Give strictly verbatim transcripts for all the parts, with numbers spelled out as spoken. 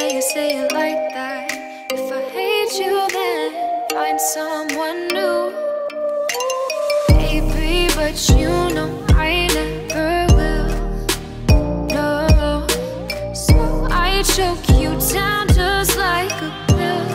say you say it like that. If I hate you, then find someone new. Baby, but you know I never will. No, so I choke you down just like a pill.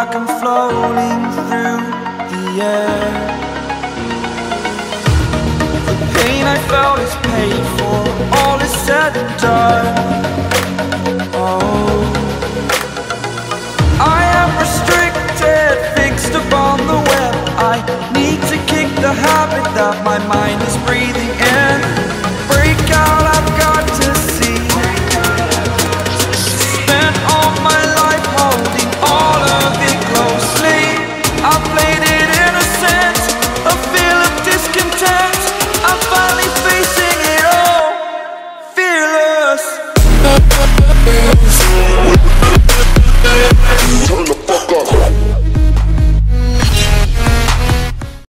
like I'm floating through the air. The pain I felt is paid for, all is said and done. Oh, I am restricted, fixed upon the web. I need to kick the habit that my mind is breathing in. Break out, I've got to see. Spent all my life holding all of it closely. I played it innocent, a feel of discontent. I'm finally facing it all, fearless.